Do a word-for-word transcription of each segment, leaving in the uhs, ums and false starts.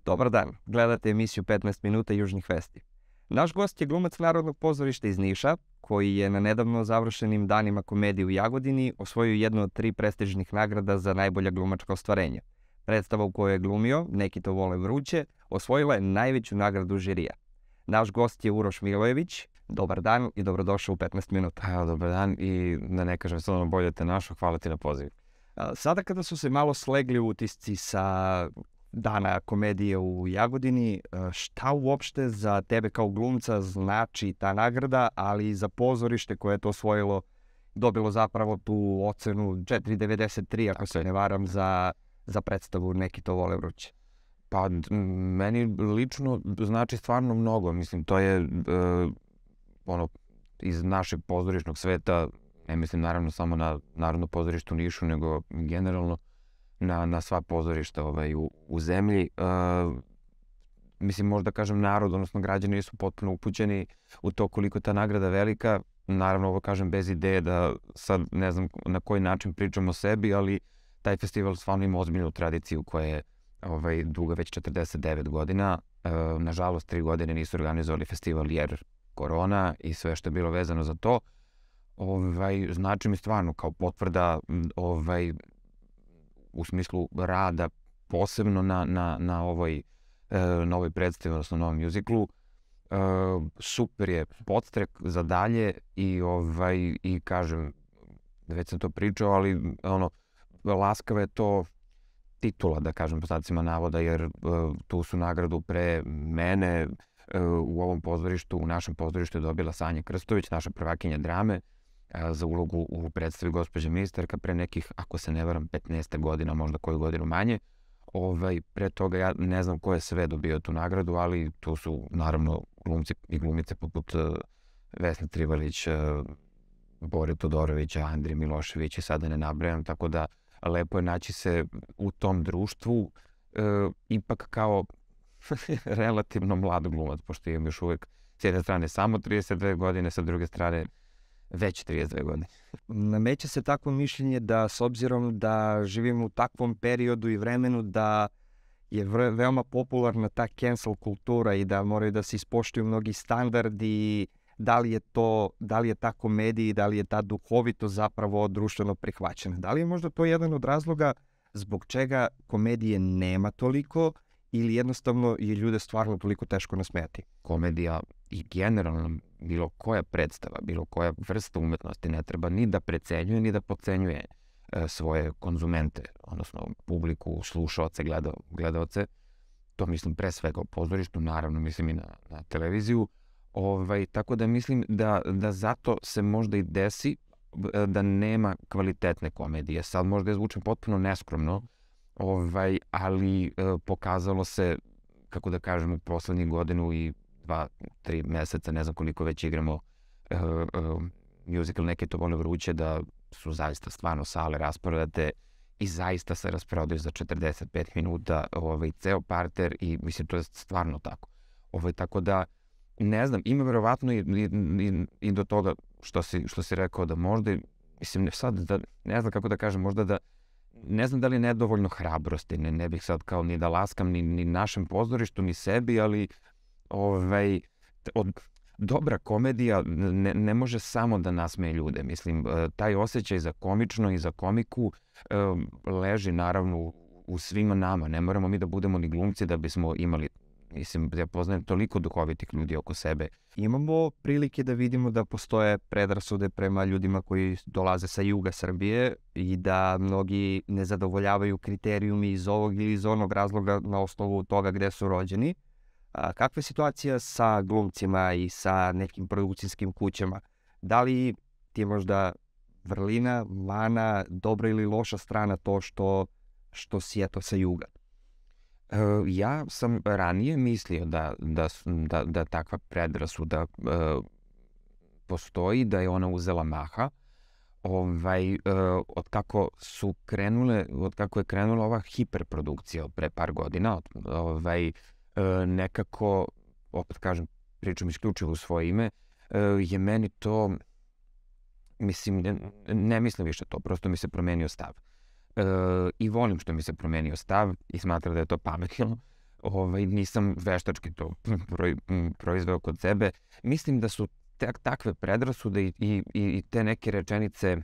Dobar dan, gledate emisiju petnaest minuta južnih vesti. Naš gost je glumac Narodnog pozorišta iz Niša, koji je na nedavno završenim danima komedije u Jagodini osvojio jednu od tri prestižnih nagrada za najbolja glumačka ostvarenja. Predstava u kojoj je glumio, Neki to vole vruće, osvojila je najveću nagradu žirija. Naš gost je Uroš Milojević. Dobar dan i dobrodošao u petnaest minuta. Evo, dobar dan i da ne kažem samo bolje te našo, hvala ti na pozivu. Sada kada su se malo slegli utisci sa dana komedije u Jagodini, šta uopšte za tebe kao glumca znači ta nagrada, ali i za pozorište koje je to osvojilo, dobilo zapravo tu ocenu četiri zarez devedeset tri, ako se ne varam, za, za predstavu Neki to vole vruće? Pa meni lično znači stvarno mnogo. Mislim, to je uh, ono, iz našeg pozorišnog sveta, ne mislim naravno samo na Narodno pozorište u Nišu, nego generalno na, na sva pozorišta ovaj, u, u zemlji. Uh, mislim, možda kažem narod, odnosno građani nisu potpuno upućeni u to koliko ta nagrada velika. Naravno, ovo kažem bez ideje da sad ne znam na koji način pričam o sebi, ali taj festival stvarno ima ozbiljnu tradiciju koja je ovaj, duga već četrdeset devet godina. Uh, nažalost, tri godine nisu organizovali festival jer korona i sve što je bilo vezano za to. Ovaj, znači mi stvarno kao potvrda ovaj, u smislu rada posebno na, na, na ovoj e, novoj predstavi, odnosno novom mjuziklu. E, super je podstrek za dalje i, ovaj, i kažem, već sam to pričao, ali ono, laskava je to titula, da kažem, po znacima navoda, jer e, tu su nagradu pre mene e, u ovom pozorištu, u našem pozorištu je dobila Sanja Krstović, naša prvakinja drame, za ulogu u predstavi Gospođa ministarka pre nekih, ako se ne varam, petnaest godina, možda koju godinu manje. Ovaj, pre toga ja ne znam ko je sve dobio tu nagradu, ali tu su naravno glumci i glumice poput uh, Vesna Trivalić, uh, Bore Todorovića, Andrije Milošević i sada ne nabrajam, tako da lepo je naći se u tom društvu, uh, ipak kao relativno mlad glumac, pošto imam još uvek s jedne strane samo trideset dve godine, sa druge strane već trideset dve godine. Nameće se takvo mišljenje da s obzirom da živimo u takvom periodu i vremenu da je veoma popularna ta cancel kultura i da moraju da se ispoštuju mnogi standardi, da li je to, da li je ta komedija, da li je ta duhovito zapravo društveno prihvaćena. Da li je možda to jedan od razloga zbog čega komedije nema toliko ili jednostavno je ljude stvarno toliko teško nasmejati? Komedija i generalno bilo koja predstava, bilo koja vrsta umetnosti ne treba ni da precenjuje, ni da podcenjuje e, svoje konzumente, odnosno publiku, slušaoce, gleda, gledaoce. To mislim pre svega o pozorištu, naravno mislim i na, na televiziju. Ovaj, tako da mislim da, da zato se možda i desi e, da nema kvalitetne komedije. Sad možda je zvučem potpuno neskromno, ovaj, ali e, pokazalo se, kako da kažem, u poslednjih godinu i dva, tri meseca, ne znam koliko već igramo uh, uh, musical Neke to vole vruće, da su zaista stvarno sale rasprodate i zaista se rasprodaju za četrdeset pet minuta ovaj, ceo parter i mislim to je stvarno tako. Ovaj, tako da, ne znam, ima verovatno i, i, i do toga što si, što si rekao da možda, mislim sad, da, ne znam kako da kažem, možda da, ne znam da li je nedovoljno hrabrosti, ne, ne bih sad kao ni da laskam ni, ni našem pozorištu, ni sebi, ali Ovaj, od, dobra komedija ne, ne može samo da nasmeje ljude. Mislim, taj osjećaj za komično i za komiku um, leži naravno u, u svima nama. Ne moramo mi da budemo ni glumci da bismo imali, mislim, ja poznajem toliko duhovitih ljudi oko sebe. Imamo prilike da vidimo da postoje predrasude prema ljudima koji dolaze sa juga Srbije i da mnogi ne zadovoljavaju kriterijumi iz ovog ili iz onog razloga na osnovu toga gde su rođeni. A kakva je situacija sa glumcima i sa nekim produkcijskim kućama? Da li ti je možda vrlina, mana, dobra ili loša strana to što, što si eto sa juga? E, ja sam ranije mislio da, da, da, da takva predrasuda e, postoji, da je ona uzela maha. Ovaj, e, od kako su krenule, od kako je krenula ova hiperprodukcija od pre par godina, ovaj, nekako, opet kažem, pričam isključivo u svoje ime, je meni to, mislim, ne, ne mislim više to, prosto mi se promenio stav. E, I volim što mi se promenio stav i smatram da je to pametno. ovaj, nisam veštački to proizveo kod sebe. Mislim da su tak, takve predrasude i, i, i te neke rečenice,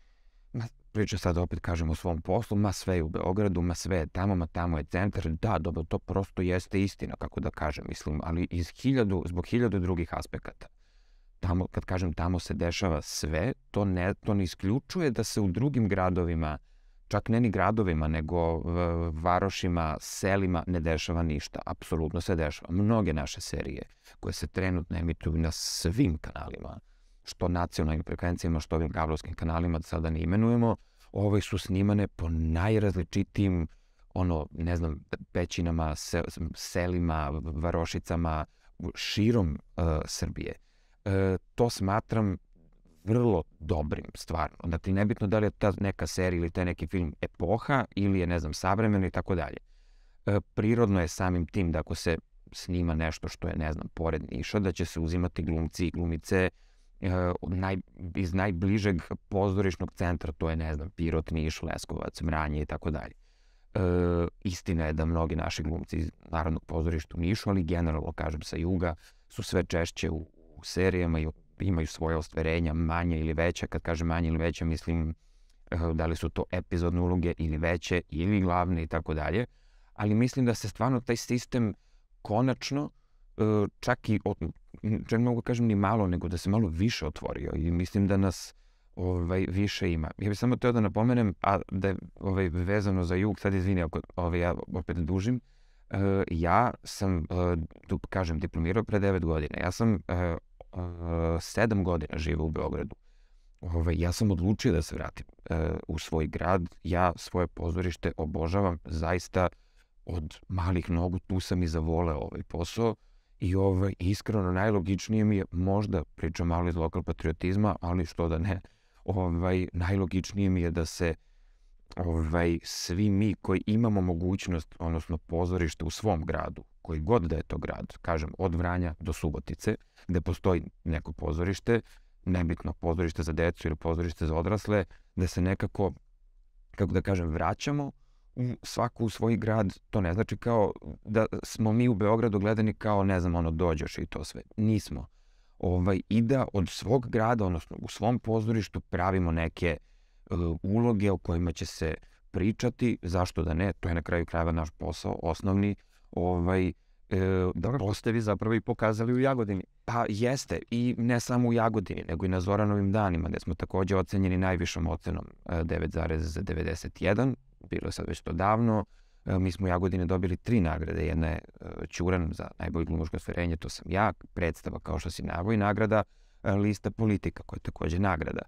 priča sad opet kažem o svom poslu, ma sve je u Beogradu, ma sve je tamo, ma tamo je centar. Da, dobro, to prosto jeste istina, kako da kažem, mislim, ali iz hiljadu, zbog hiljadu drugih aspekata. Tamo, kad kažem tamo se dešava sve, to ne, to ne isključuje da se u drugim gradovima, čak ne ni gradovima, nego varošima, selima ne dešava ništa. Apsolutno se dešava. Mnoge naše serije koje se trenutno emituju na svim kanalima, što nacionalnim frekvencijama, što ovim kablovskim kanalima, da sada ne imenujemo, ove su snimane po najrazličitijim, ono, ne znam, pećinama, se, selima, varošicama, širom uh, Srbije. Uh, to smatram vrlo dobrim, stvarno. Dakle, nebitno da li je ta neka serija ili taj neki film epoha ili je, ne znam, savremeno i tako dalje. Prirodno je samim tim da ako se snima nešto što je, ne znam, pored Niša, da će se uzimati glumci i glumice naj, iz najbližeg pozorišnog centra, to je, ne znam, Pirot, Niš, Leskovac, Vranje i tako dalje. Istina je da mnogi naši glumci iz Narodnog pozorišta u Nišu, ali generalno, kažem, sa juga, su sve češće u, u serijama i imaju svoje ostvarenja, manje ili veće. Kad kažem manje ili veće, mislim da li su to epizodne uloge ili veće ili glavne i tako dalje. Ali mislim da se stvarno taj sistem konačno, čak i, čak mogu kažem ni malo, nego da se malo više otvorio i mislim da nas ovaj, više ima. Ja bih samo teo da napomenem, a da je ovaj, vezano za jug, sad izvini ako ovaj, ja opet dužim, uh, ja sam, uh, tu kažem, diplomirao pre devet godina. Ja sam uh, uh, sedam godina živeo u Beogradu. Ovaj, ja sam odlučio da se vratim uh, u svoj grad. Ja svoje pozorište obožavam zaista od malih nogu. Tu sam i zavoleo ovaj posao. I ovaj, iskreno najlogičnije mi je, možda pričam malo iz lokal patriotizma, ali što da ne, ovaj, najlogičnije mi je da se ovaj, svi mi koji imamo mogućnost, odnosno pozorište u svom gradu, koji god da je to grad, kažem od Vranja do Subotice, gde postoji neko pozorište, nebitno pozorište za decu ili pozorište za odrasle, da se nekako, kako da kažem, vraćamo u svaku u svoj grad. To ne znači kao da smo mi u Beogradu gledani kao, ne znam, ono, dođeš i to sve. Nismo. Ovaj, I da od svog grada, odnosno u svom pozorištu pravimo neke uh, uloge o kojima će se pričati, zašto da ne, to je na kraju krajeva naš posao, osnovni. Ovaj, uh, Dobro, to ste vi zapravo i pokazali u Jagodini. Pa jeste, i ne samo u Jagodini, nego i na Zoranovim danima, gde smo takođe ocenjeni najvišom ocenom uh, devet zarez devedeset jedan. Bilo je sad već to davno. Mi smo u Jagodini dobili tri nagrade. Jedna je Ćuran za najbolje glumačko ostvarenje, to sam ja. Predstava Kao što si naveo i nagrada Lista politika, koja je takođe nagrada.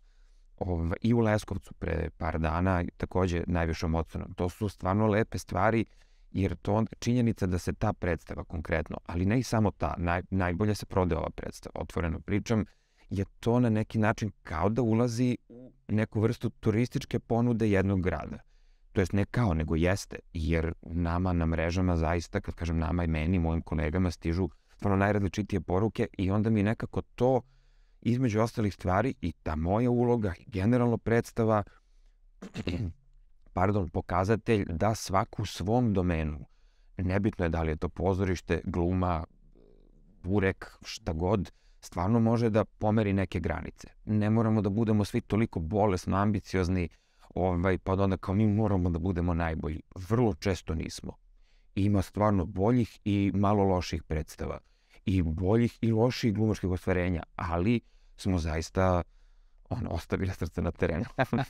I u Leskovcu pre par dana takođe najvišom ocenom. To su stvarno lepe stvari, jer to činjenica da se ta predstava konkretno, ali ne i samo ta, naj, najbolje se prodaje ova predstava, otvoreno pričam, je to na neki način kao da ulazi u neku vrstu turističke ponude jednog grada. To jest ne kao, nego jeste, jer nama na mrežama zaista, kad kažem nama i meni, mojim kolegama, stižu stvarno najrazličitije poruke i onda mi nekako to, između ostalih stvari, i ta moja uloga, generalno predstava, pardon, pokazatelj da svaku u svom domenu, nebitno je da li je to pozorište, gluma, burek, šta god, stvarno može da pomeri neke granice. Ne moramo da budemo svi toliko bolesno ambiciozni, Ovaj, pa onda kao mi moramo da budemo najbolji. Vrlo često nismo. Ima stvarno boljih i malo loših predstava. I boljih i loših glumačkih ostvarenja. Ali smo zaista ono, ostavili srce na terenu.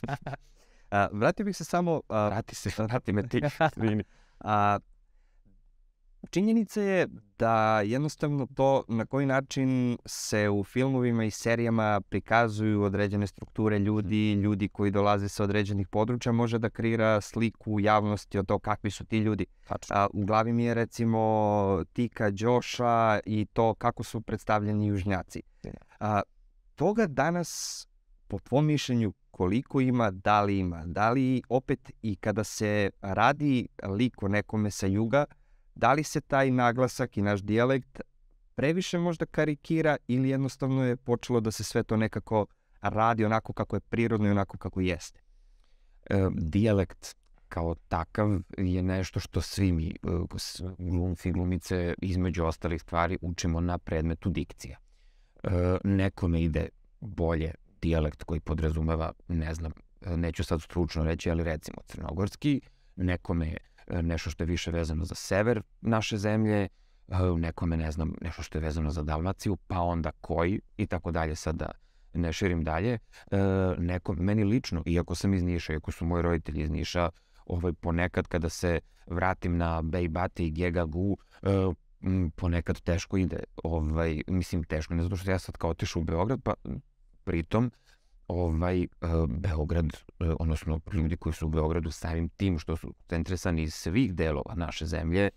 a, vratio bih se samo... A, vrati se, vrati me ti. a, činjenica je da jednostavno to na koji način se u filmovima i serijama prikazuju određene strukture ljudi, ljudi koji dolaze sa određenih područja, može da kreira sliku u javnosti o to kakvi su ti ljudi. A, u glavi mi je recimo Tika, Đoša i to kako su predstavljeni južnjaci. A, toga danas, po tvom mišljenju, koliko ima, da li ima, da li opet i kada se radi lik o nekome sa juga, da li se taj naglasak i naš dijalekt previše možda karikira ili jednostavno je počelo da se sve to nekako radi onako kako je prirodno i onako kako jeste? E, dijalekt kao takav je nešto što svi mi, glumci i glumice, između ostalih stvari, učimo na predmetu dikcija. Nekome ide bolje dijalekt koji podrazumeva, ne znam, neću sad stručno reći, ali recimo crnogorski, nekome je nešto što je više vezano za sever naše zemlje, nekome, ne znam, nešto što je vezano za Dalmaciju, pa onda koji i tako dalje, sad da ne širim dalje. Neko, meni lično, iako sam iz Niša, iako su moji roditelji iz Niša, ovaj, ponekad kada se vratim na Bejbati i Gegagu, ponekad teško ide. Ovaj, mislim, teško, ne zato što ja sad kao otišu u Beograd, pa pritom ovaj, Beograd, odnosno ljudi koji su u Beogradu samim tim što su centrisani iz svih delova naše zemlje,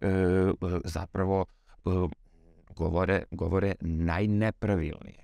zapravo govore, govore najnepravilnije.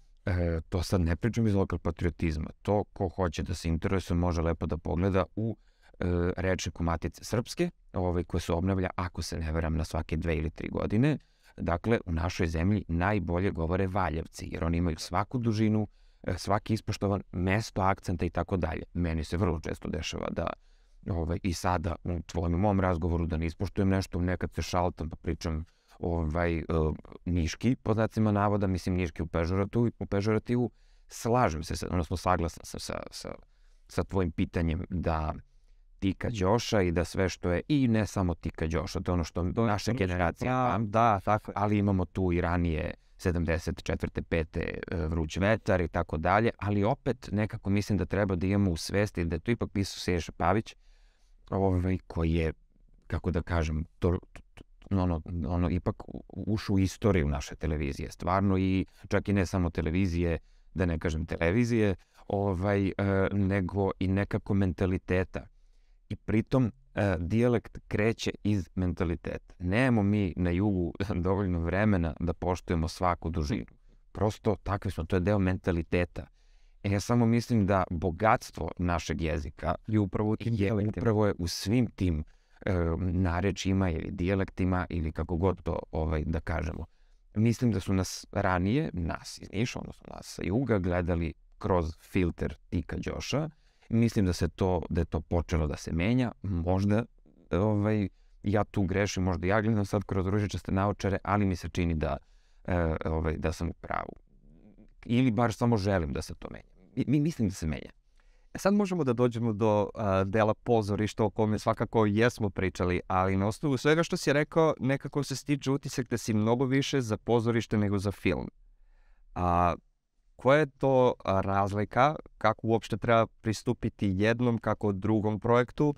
To sad ne pričam iz lokal patriotizma. To ko hoće da se interesuje može lepo da pogleda u rečniku Matice Srpske, ovaj, koje se obnavlja, ako se ne veram, na svake dve ili tri godine. Dakle, u našoj zemlji najbolje govore Valjevci, jer oni imaju svaku dužinu, svaki ispoštovan mesto, akcenta i tako dalje. Meni se vrlo često dešava da ovaj, i sada u tvojom mom razgovoru da ne ispoštujem nešto, nekad se šaltam pa pričam ovaj, uh, niški, po znacima navoda, mislim niški u pežorativu, u pežorativu. Slažem se, odnosno saglasan sam sa, sa, sa tvojim pitanjem da Tika Đoša i da sve što je, i ne samo Tika Đoša, to je ono što naša generacija ja, pamti, da, tako. Ali imamo tu i ranije sedamdeset četvrte pete Vruć vetar i tako dalje, ali opet nekako mislim da treba da imamo u svesti da je to ipak pisao Sješa Pavić, ovaj, koji je, kako da kažem, to, ono, ono ipak ušao u istoriju naše televizije, stvarno, i čak i ne samo televizije, da ne kažem televizije, ovaj, e, nego i nekako mentaliteta. I pritom e, dijalekt kreće iz mentaliteta. Nemamo mi na jugu dovoljno vremena da poštujemo svaku dužinu. Prosto takvi smo, to je deo mentaliteta. E, ja samo mislim da bogatstvo našeg jezika je upravo, je, upravo je u svim tim e, narečjima ili dijalektima ili kako god to ovaj, da kažemo. Mislim da su nas ranije, nas iz Niša, odnosno nas sa juga, gledali kroz filter Tika Đoša. Mislim da se to, da je to počelo da se menja. Možda ovaj, ja tu grešim, možda ja gledam sad kroz ružičaste naočare, ali mi se čini da, e, ovaj, da sam u pravu. Ili bar samo želim da se to menja. Mi mislim da se menja. Sad možemo da dođemo do uh, dela pozorišta o kome svakako jesmo pričali, ali na osnovu svega što si rekao, nekako se stiče utisak da si mnogo više za pozorište nego za film. A koja je to razlika, kako uopšte treba pristupiti jednom, kako drugom projektu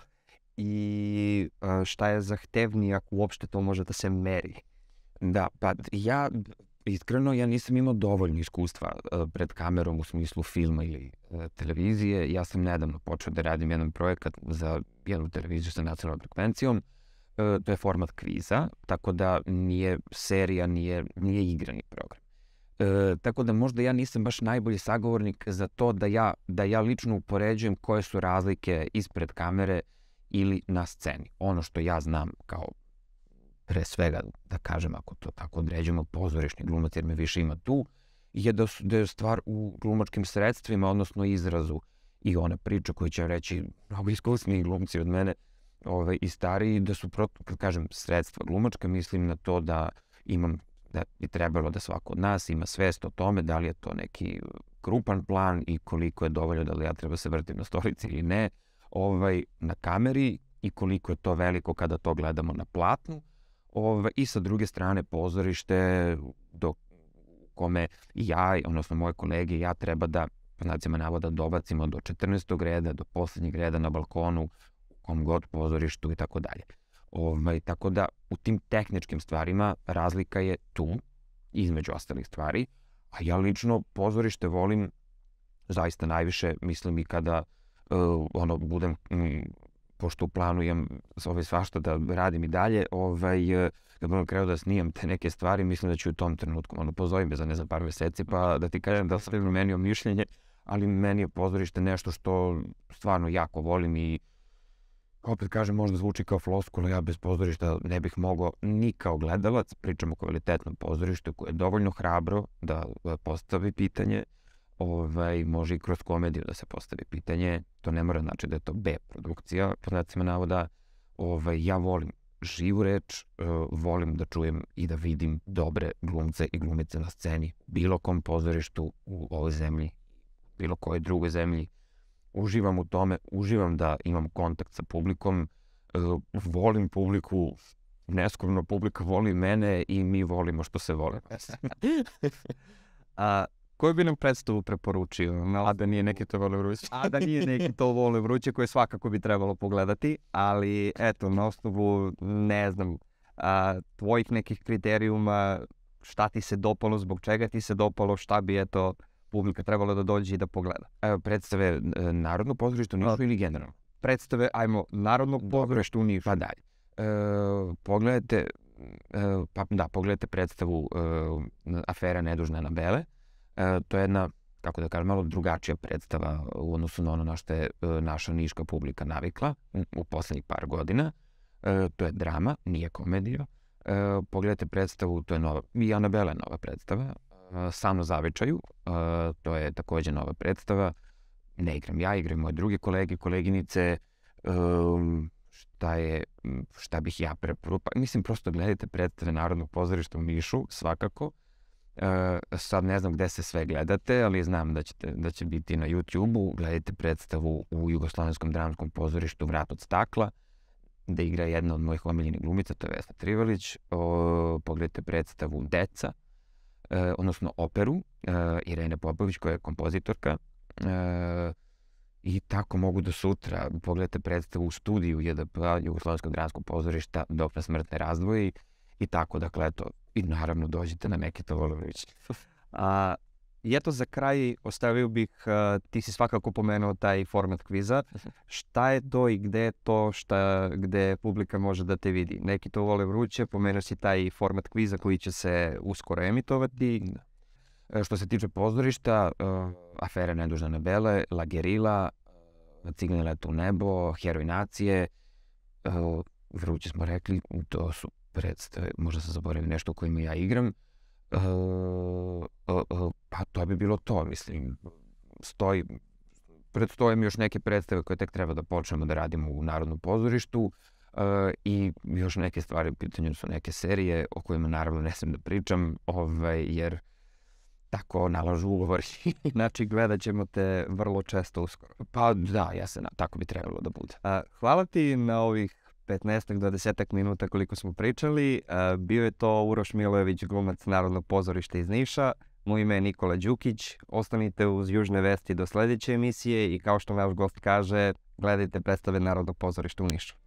i uh, šta je zahtevnije ako uopšte to može da se meri? Da, pa ja... Iskreno, ja nisam imao dovoljno iskustva uh, pred kamerom u smislu filma ili uh, televizije. Ja sam nedavno počeo da radim jedan projekat za jednu televiziju sa nacionalnom frekvencijom. Uh, to je format kviza, tako da nije serija, nije, nije igrani program. Uh, tako da možda ja nisam baš najbolji sagovornik za to da ja, da ja lično upoređujem koje su razlike ispred kamere ili na sceni. Ono što ja znam kao pre svega, da kažem, ako to tako određujemo, pozorišni glumac, jer me više ima tu, je da, su, da je stvar u glumačkim sredstvima, odnosno izrazu. I ona priča koju će reći mnogo iskusniji glumci od mene ovaj, i stariji, da su, kad kažem sredstva glumačka, mislim na to da imam, da bi trebalo da svako od nas ima svest o tome da li je to neki krupan plan i koliko je dovoljno da li ja treba se vrtim na stolici ili ne, ovaj, na kameri, i koliko je to veliko kada to gledamo na platnu. Ove, I sa druge strane pozorište do kome i ja, odnosno moje kolege i ja treba da, po znacima navoda, dobacimo do četrnaestog reda, do poslednjeg reda na balkonu, u kom god pozorištu i tako dalje. Ove, tako da u tim tehničkim stvarima razlika je tu, između ostalih stvari, a ja lično pozorište volim zaista najviše, mislim i kada uh, ono, budem... Mm, pošto planujem ovaj svašta da radim i dalje, ovaj, kad budem kreo da snimam te neke stvari, mislim da ću u tom trenutku, ono, pozovim me za ne znam par meseci, pa da ti kažem da sam promenio mišljenje, ali meni je pozorište nešto što stvarno jako volim i opet kažem, možda zvuči kao floskula, ja bez pozorišta ne bih mogao ni kao gledalac, pričam o kvalitetnom pozorištu koje je dovoljno hrabro da postavi pitanje, ovaj, može i kroz komediju da se postavi pitanje. To ne mora znači da je to B produkcija, po znacima navoda. Ovaj, ja volim živu reč, uh, volim da čujem i da vidim dobre glumce i glumice na sceni, bilo kom pozorištu u ovoj zemlji, bilo kojoj drugoj zemlji. Uživam u tome, uživam da imam kontakt sa publikom, uh, volim publiku, neskromno publika voli mene i mi volimo što se volimo. A koju bi nam predstavu preporučio? A da nije neki to vole vruće. A da nije neki to vole vruće, koje svakako bi trebalo pogledati, ali eto, na osnovu, ne znam, a, tvojih nekih kriterijuma, šta ti se dopalo, zbog čega ti se dopalo, šta bi eto publika trebalo da dođe i da pogleda? Evo, predstave Narodno pozorište u Nišu ili generalno? Predstave, ajmo, Narodno pozorište u Nišu. Pa dalje. E, pogledajte, e, pa da, pogledajte predstavu e, Afera nedužne Anabele. E, to je jedna, kako da kažem, malo drugačija predstava u odnosu na ono na što je e, naša niška publika navikla u, u poslednjih par godina. E, to je drama, nije komedija. E, pogledajte predstavu, to je nova, i Anabela je nova predstava. E, Sam na zavičaju, e, to je takođe nova predstava. Ne igram ja, igram moje druge kolege, koleginice. E, šta je, šta bih ja preporučio? Mislim, prosto gledajte predstave Narodnog pozorišta u Nišu, svakako. Uh, sad ne znam gde se sve gledate, ali znam da, ćete, da će biti na YouTube-u. Gledajte predstavu u Jugoslovenskom dramskom pozorištu Vrat od stakla, gde igra jedna od mojih omiljenih glumica, to je Vesna Trivalić. Uh, pogledajte predstavu Deca, uh, odnosno operu uh, Irene Popović, koja je kompozitorka. Uh, I tako mogu do sutra. Pogledajte predstavu u studiju J D P-a, Jugoslovenskog dramskog pozorišta, Dok nas smrt ne razdvoji. I tako, dakle, eto, i naravno dođite na neki to vole vruće. A, I eto za kraj ostavio bih, uh, ti si svakako pomenuo taj format kviza. Šta je to i gde je to šta, gde publika može da te vidi? Neki to vole vruće, pomenuo si taj format kviza koji će se uskoro emitovati. E, što se tiče pozorišta, uh, Afera nedužne Anabele, La Gerila, uh, Cigleni let u nebo, Heroj nacije, uh, vruće smo rekli, to su predstave, možda se zaboravim nešto u kojima ja igram. Uh, uh, uh, pa to bi bilo to, mislim. Stoji, predstoje mi još neke predstave koje tek treba da počnemo da radimo u Narodnom pozorištu uh, i još neke stvari, u pitanju su neke serije o kojima naravno ne sam da pričam, ovaj, jer tako nalažu ugovori. Znači, gledat ćemo te vrlo često uskoro. Pa da, ja se, tako bi trebalo da bude. A, hvala ti na ovih petnaest do dvadeset minuta koliko smo pričali. A, bio je to Uroš Milojević, glumac Narodnog pozorišta iz Niša. Moje ime je Nikola Đukić. Ostanite uz Južne vesti do sledeće emisije i kao što naš gost kaže, gledajte predstave Narodnog pozorišta u Nišu.